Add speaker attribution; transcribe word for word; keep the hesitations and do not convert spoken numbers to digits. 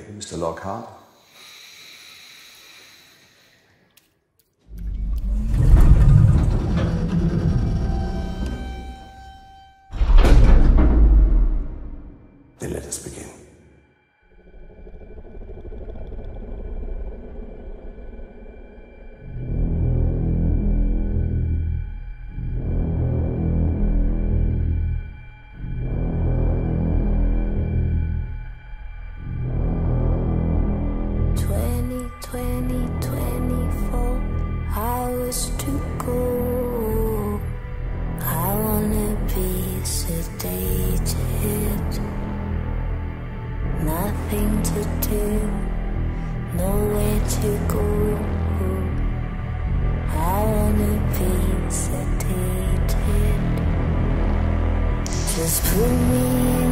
Speaker 1: Mister Lockhart. Then let us begin.
Speaker 2: twenty, twenty-four hours to go. I wanna be sedated. Nothing to do, nowhere to go. I wanna be sedated. Just put me in